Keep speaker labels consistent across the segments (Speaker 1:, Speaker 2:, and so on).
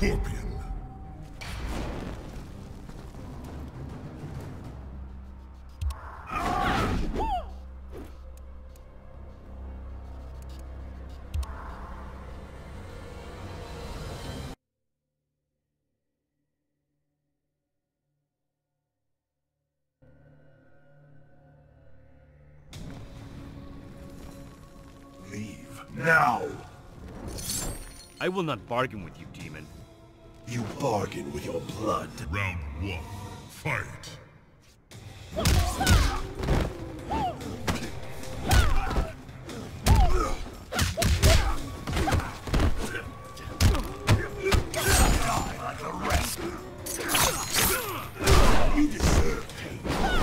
Speaker 1: Scorpion. Leave now.
Speaker 2: I will not bargain with you, demon.
Speaker 1: You bargain with your blood.
Speaker 3: Round 1. Fight.
Speaker 1: Die like the rest. You deserve pain.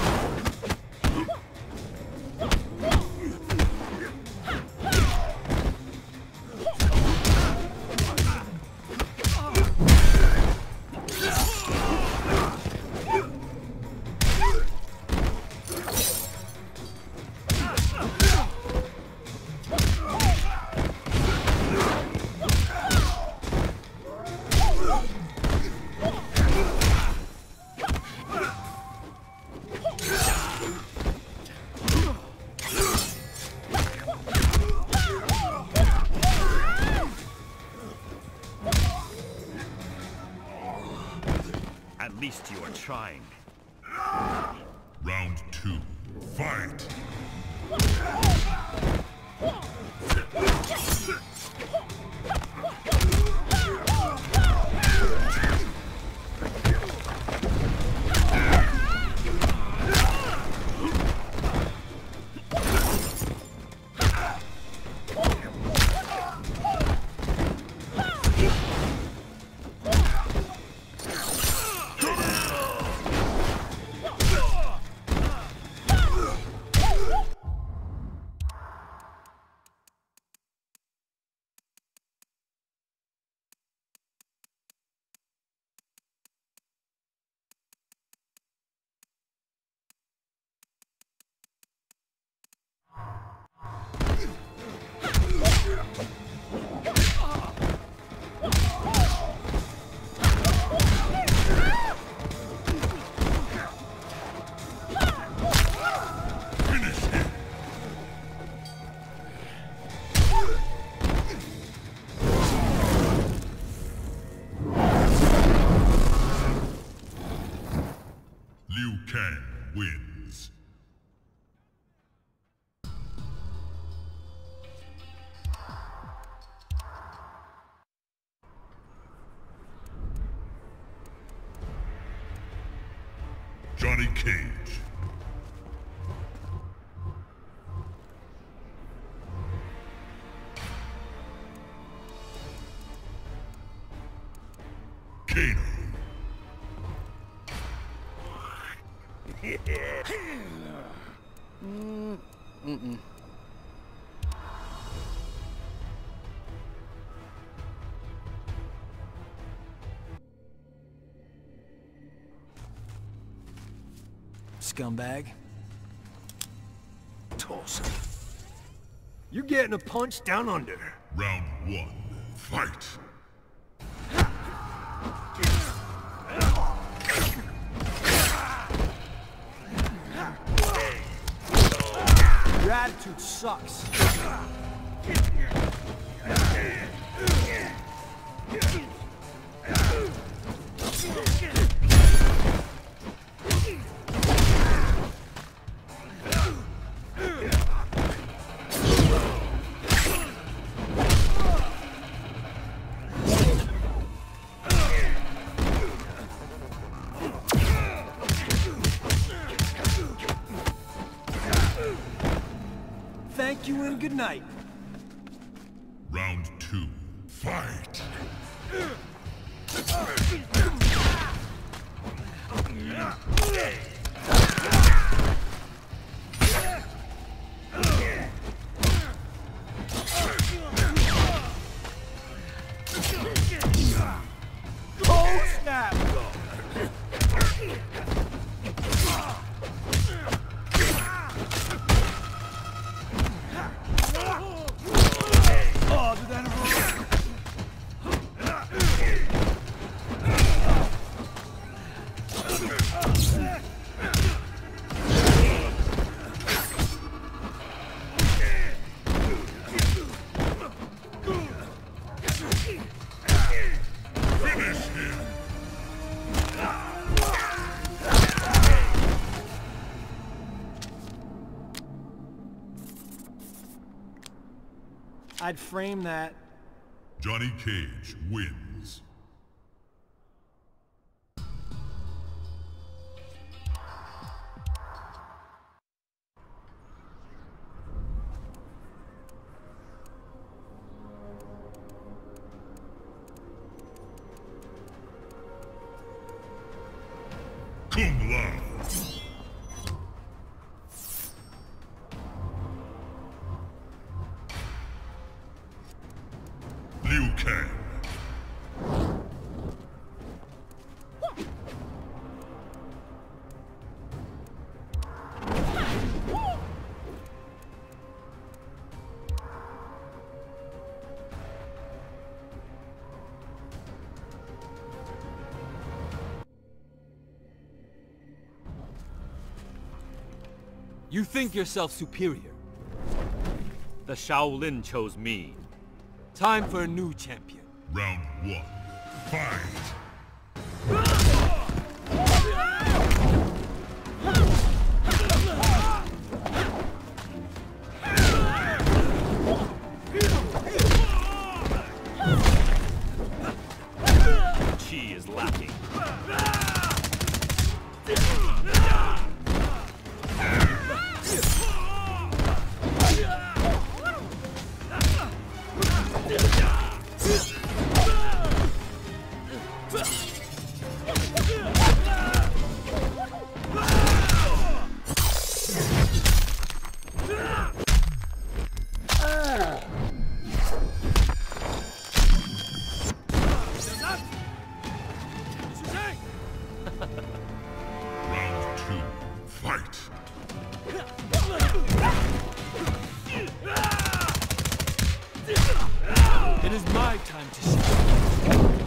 Speaker 2: At least you are trying.
Speaker 3: Round 2. Fight. Liu Kang wins. Johnny Cage. Kano.
Speaker 4: Scumbag. Tulsa. You're getting a punch down under.
Speaker 3: Round 1. Fight.
Speaker 4: Your attitude sucks. Thank you and good night.
Speaker 3: Round 2. Fight.
Speaker 4: Oh, snap! Oh, did that hurt? I'd frame that.
Speaker 3: Johnny Cage wins. Kung Lao. Liu Kang.
Speaker 2: You think yourself superior? The Shaolin chose me. Time for a new champion.
Speaker 3: Round 1. Fight!
Speaker 2: Chi is lacking.
Speaker 3: Round 2. Fight!
Speaker 2: It is my time to shine.